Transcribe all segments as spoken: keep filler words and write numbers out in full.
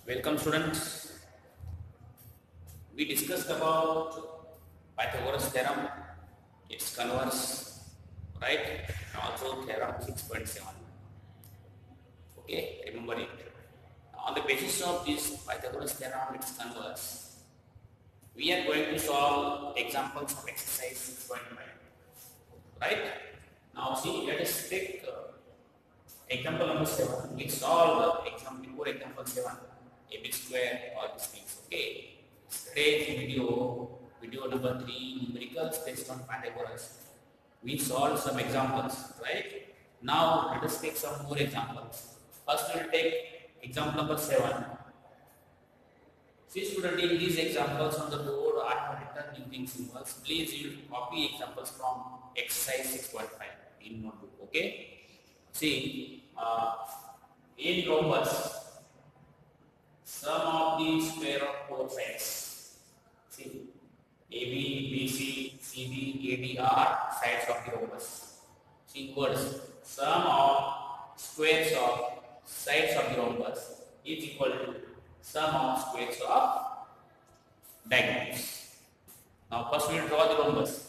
Welcome students. We discussed about Pythagoras theorem, its converse, right? And also theorem six point seven. Okay, remember it. On the basis of this Pythagoras theorem, its converse, we are going to solve examples of exercise six point five. Right? Now see, let us take uh, example number seven. We solve the example before example seven. A b square, all these things. Okay. Today's video, video number three, numericals based on Pythagoras. We solved some examples, right? Now let us take some more examples. First we will take example number seven. See student, in these examples on the board I have written using symbols. Please you copy examples from exercise six point five in notebook. Okay. See, uh, in rhombus, sum of the square of four sides. See, A B, B C, C D, A D are sides of the rhombus. See, words, sum of squares of sides of the rhombus is equal to sum of squares of diagonals. Now, first we will draw the rhombus.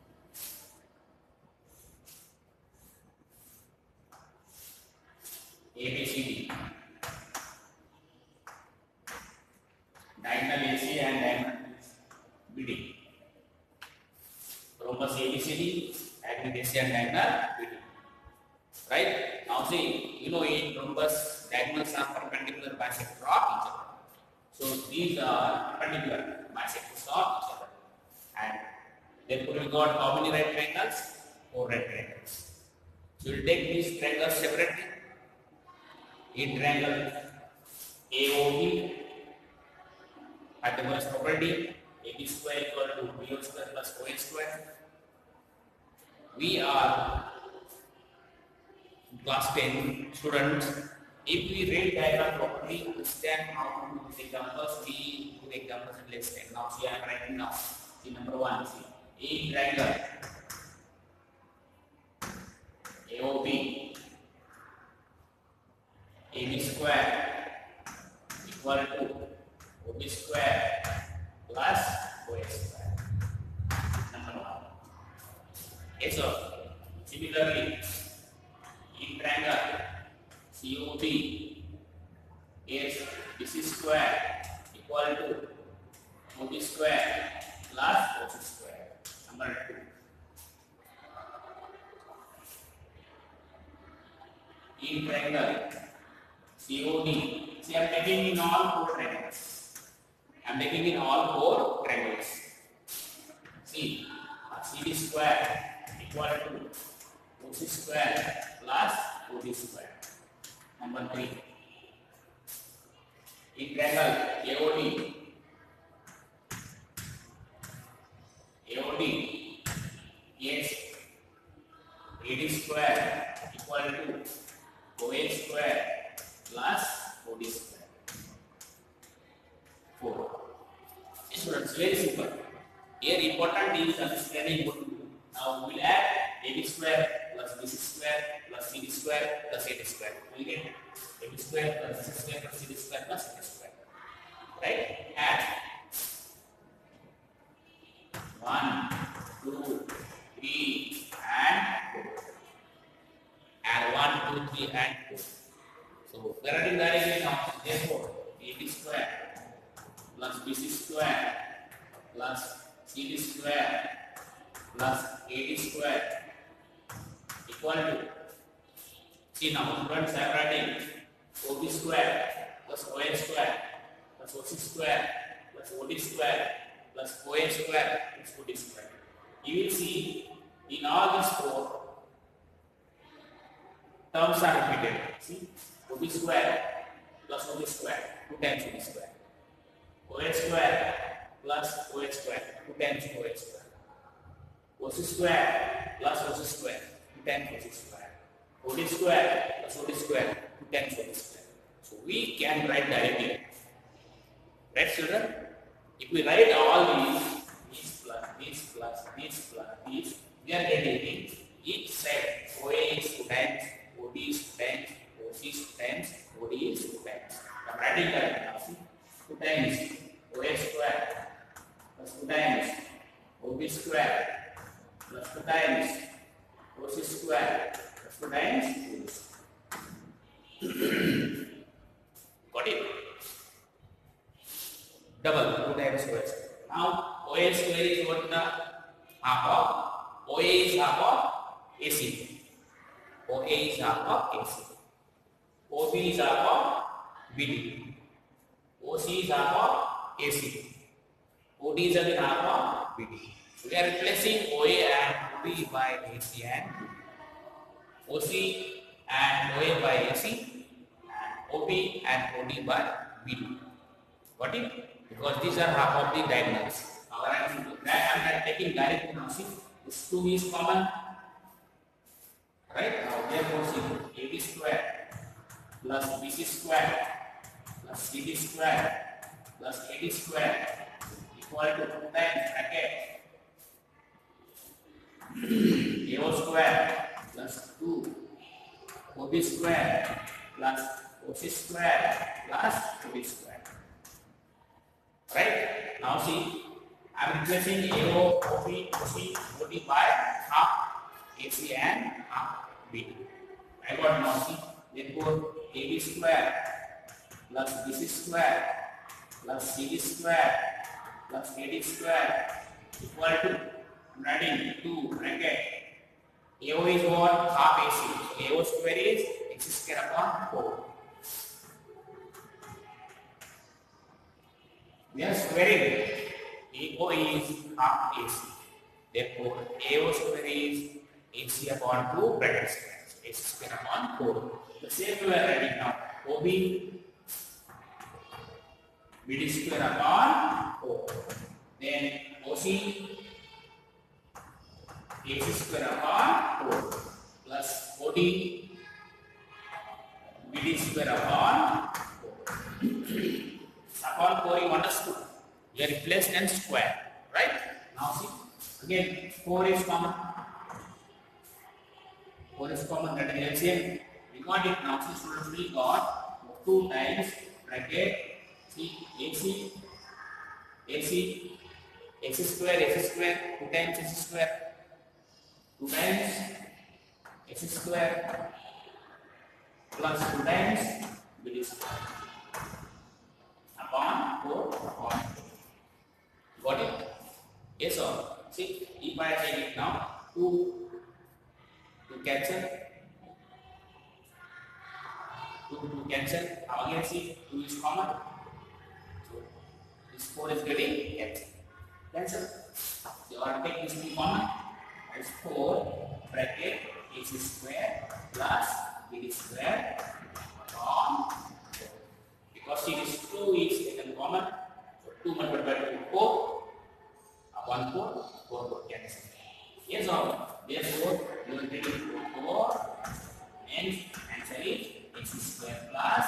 A B C D. Diagonal A C and diagonal B D. Rhombus A B C D, diagonal A C and diagonal B D. Right? Now see, you know in rhombus, diagonals are perpendicular bisectors of each other. So these are perpendicular bisectors of each other. And therefore we got how many right triangles? Four right triangles. So we will take these triangles separately. In triangle A O B, Pythagoras property, A B square equal to B O square plus O A square. We are class ten students. If we read diagram properly, understand how to do the examples, we do the examples in less time. Now see, I am writing now. See number one, see in triangle A O B, A B square equal to O B square plus O A square. Number one. Yes, sir. Similarly, in triangle C O B is B C square equal to O B square plus O C square. Number two. In triangle C O D, see I am taking in all four triangles. I am taking in all four triangles. See, C D square equal to O C square plus O D square. Number three. In triangle A O D, A O D is A D square equal to O A square plus O D square. four. Students, very simple. Here important is understanding what to do. Now we will add A B square plus B C square plus C D square plus A D square. We will get A B square plus B C square plus C D square plus A D square. Right? Add one, two, three, and four. Add one, two, three, and four. So we are writing directly now. Therefore, A B square plus B C square plus C D square plus A D square equal to, see now students, I am writing O B square plus O A square plus O C square plus O D square plus O A square plus O D square. You will see in all these four terms are repeated. See, O B square plus O B square, two times O B square. O A square plus O A square, two times O A square. O C square plus O C square, two times O C square. O D square plus O D square, two times O D square. So we can write directly. Right, children? If we write all these, these plus, these plus, these plus, these, we are getting each side O A is two times, O D is two times, O C is two times, O D is two times. I am writing that now. two times got it? Double two times O A square. Now O A square is what the half of O A is half of A C. O A is half of A C. O B is half of B D. O C is half of A C. O D is again half of B D. So we are replacing O A and O B by A C and O C and O A by A C and O B and O D by B D. Got it? Because these are half of the diagonals. Now I am not taking direct now. See, this two is common. Right? Now therefore see A B square plus B C square plus C D square plus A D square equal to two times bracket A O square plus two O B square plus O C square plus O D square. Right? Now see, I am replacing A O, O B, O C, O D by half A C and half B D. I got now see, therefore A B square plus B C square plus C D square plus A D square equal to running two bracket. A O is what? Half A C. So A O square is x square upon four. We are squaring. A O is half A C. Therefore, A O square is A C upon two bracket square. So A C square upon four. The same we are writing now. O B B D square upon four. Then O C A C square upon four plus O D B D square upon four. Upon four you understood. You are replaced and square. Right? Now see. Again four is common. four is common. That is L C M. We got it now. See, students, we got two times bracket see A C A C X square X square two times X square two times X square plus two times B D square upon four upon two. Got it? Yes or? See, if I take it now, two to cancel, two to cancel. Now again see, two is common. So this four is getting cancelled. Cancel. So I take this two common as four bracket A C square plus B D square upon four. Because see this two is taken common, so two multiplied by two four upon four, four four cancel. Yes or no? Therefore you will take it four and answer is X square plus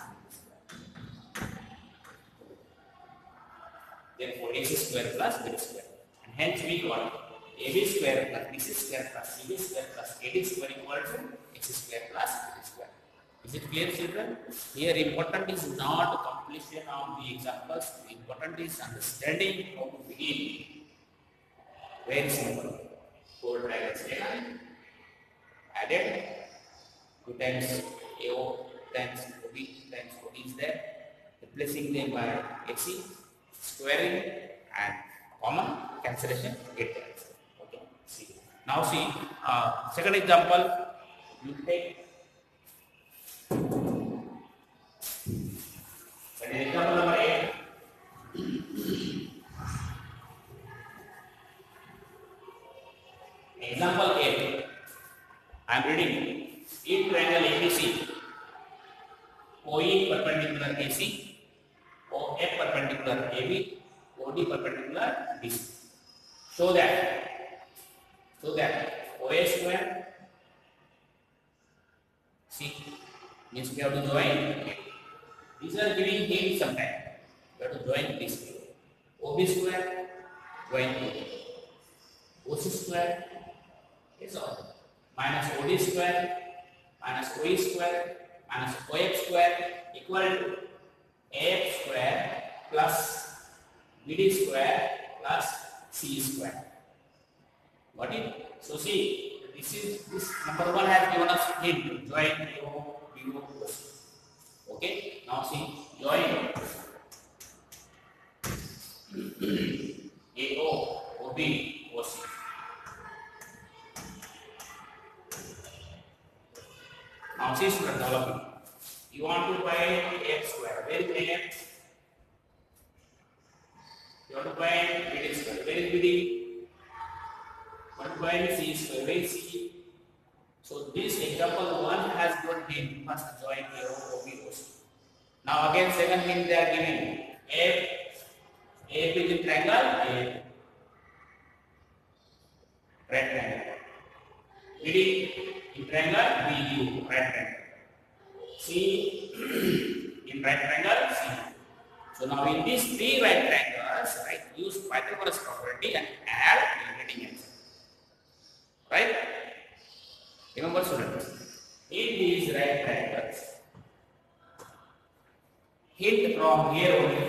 therefore X square plus B D square. And hence we got A B square plus B C square plus C D square plus A D square equal to X square plus B D square. Is it clear, children? Here important is not completion of the examples. Important is understanding how to begin. Very simple. Four brackets taken, added, two times A O times O B times O D is there, replacing them by A C, squaring and common cancellation, get the answer. Okay, see. Now see, uh, second example, you take example number eight. Example eight. I am reading. In triangle A B C, O E perpendicular A C, O F perpendicular A B, O D perpendicular D C. So that, so that O A square, C means we have to join. These are giving hint sometime. We have to join this. O B square, join O C square is all. Minus O D square, minus O E square, minus O F square equal to A F square plus B D square plus C square. Got it? So see, this This is this number one has given us hint. Join A O, B O, O C. Okay. Now see join A O, O B, O C. Now see student developing. You want to find x square. Where is x? You want to find B D square. Where is B D? One to find C square. Where is C? So this example one has given hint. First join A O, O B, O C. Now again second hint they are giving. A A is in triangle. A right triangle. B D in triangle. B U right triangle. C in right triangle. C. So now in these three right triangles, I use Pythagoras property and add the getting answer. Right? Remember students, in these right triangles, hint from here only.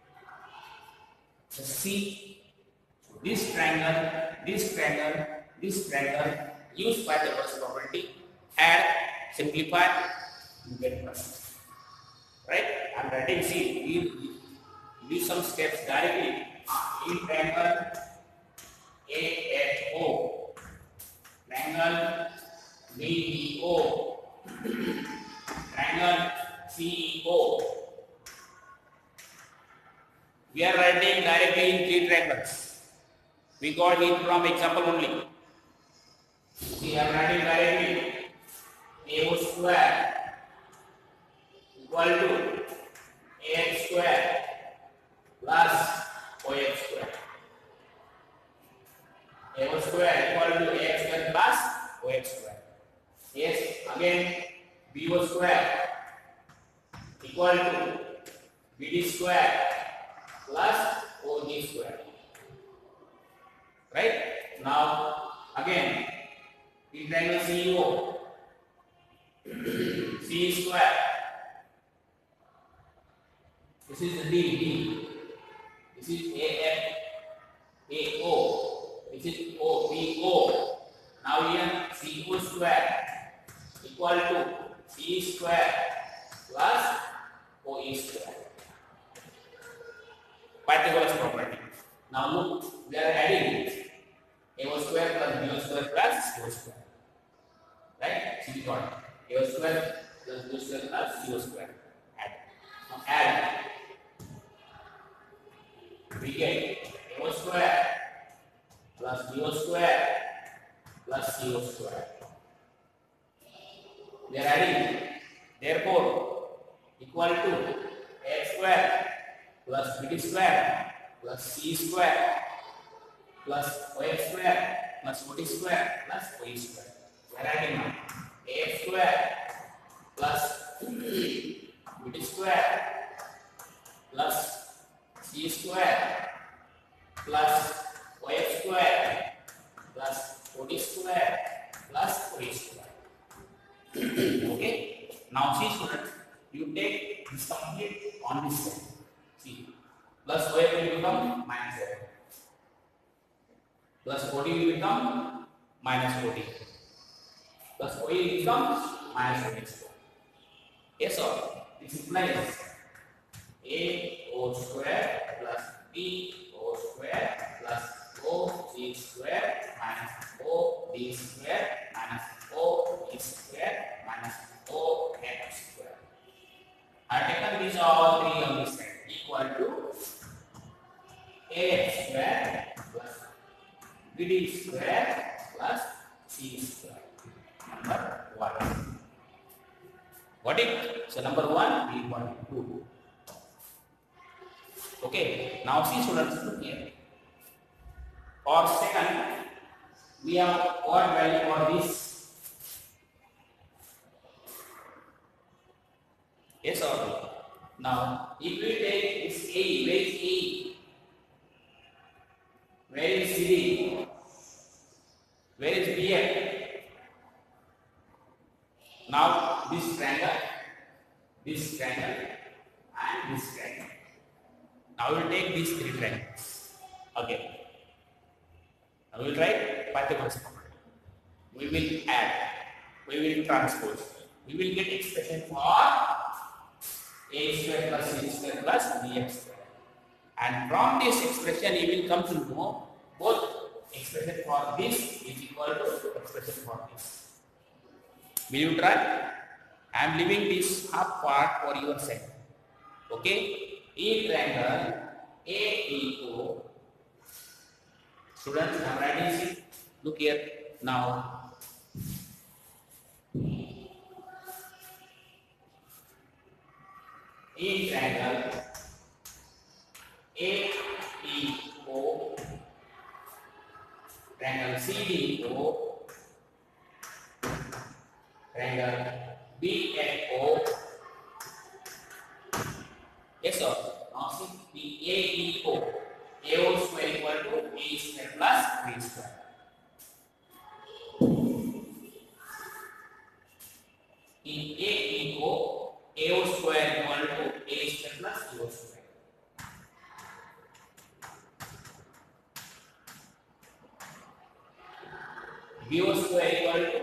So see, this triangle, this triangle, this triangle, use Pythagoras property, add, simplify, you get plus. Right? I am writing see, use some steps directly. In triangle A H O, triangle B E O, triangle C E O. We are writing directly in three triangles. We got it from example only. See, I am writing directly A O square equal to A X square plus O X square. A O square equal to A X square plus O X square. Yes, again B O square equal to B D square plus O D square. Right? Now again in triangle C E O, C square. This is D, D. This is A F, A O. This is O, B O. Now here C O square equal to C square plus O E square. Pythagoras property. Now look, we are adding A O square plus B O square plus C O square. Right? See got A O square plus B O square plus C O square. Add. Now add. We get A O square plus B O square plus C O square. We are adding. Therefore, equal to X square plus B D square plus C square plus O X square plus O D square plus O E square. We are adding now A X square plus B D square plus C square plus O X square plus O D square plus O E square. Okay. Now see students, you take this complete on this side. See, plus O X will become minus O X. Plus O D will become minus O D. Plus O E becomes minus O D square. Yes sir. This implies A O square plus B O square plus O C square minus O D square minus O E square minus O X square. I have taken these all three on this side equal to A X square plus B D square plus C square. Number one. Got it? So number one we want two. Okay, now see students look here. For second, we have what value for this? Yes or no? Now, if we take this A, where is A? Where is C D? Where is B F? Now, this triangle, this triangle, and this triangle. Now we will take these three triangles again. Now we will write Pythagoras property. we will add, we will transpose. We will get expression for a square plus c square plus bx square. And from this expression, you will come to know both expression for this is equal to expression for this. Will you try? I am leaving this half part for your sake. Okay? In triangle A E O, students, I am writing it. Look here now. In triangle A E O, triangle C D O, triangle B F O. Yes sir. Now see the A E O. A O square equal to A square plus B square. In A E O, A O square equal to A square plus B O square. B O square equal to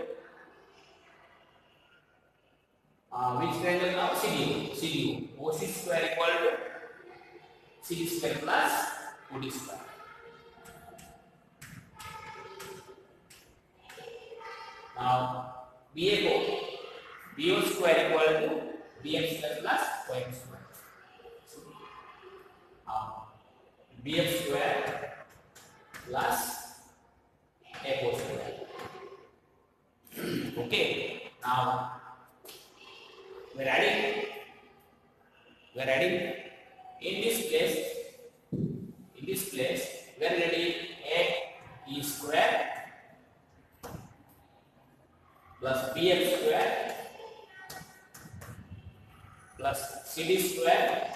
uh, which triangle now? C D O. C D O. O C square equal to C D square plus O D square. Now B F O. B O square equal to B F square plus O M square. Uh, B F square plus F O square. Okay. Now we are adding. We are adding in this place. In this place, we are adding A E square plus B F square plus C D square,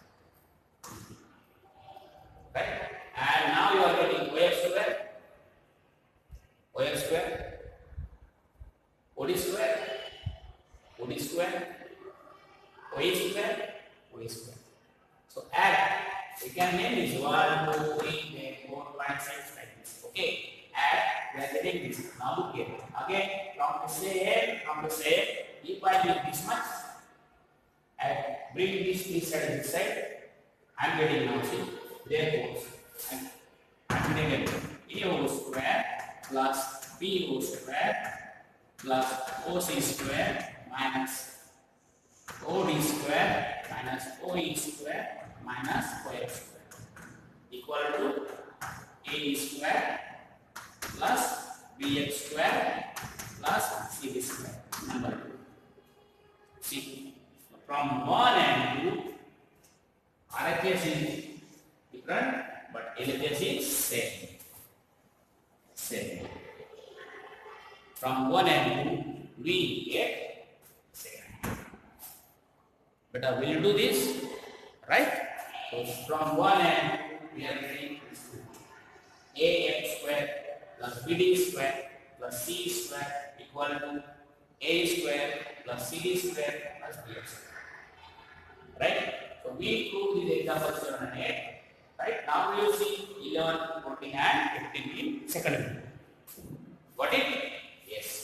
right? And now you are getting O F square, O F square, O D square, O D square, O E square, O E square. So add, we can name this one, two, three, four, five, six like this. Okay, add, we are getting this. Now look here. Again, from the same, from the same, if I give this much, and bring this this side this side, I am getting now see therefore I am getting A O square plus B O square plus O C square minus O D square minus O E square minus O F square equal to A E square plus B F square plus C D square. Number two. See. From one and two, R H S is different, but L H S is same. Same. From one and two, we get same. But uh, will you do this? Right? So from one and two, we are getting A F square plus B D square plus C square equal to A square plus C D square plus B F square. Right? So we prove these examples seven and eight. Right? Now we will see eleven, fourteen and fifteen in second video. Got it? Yes.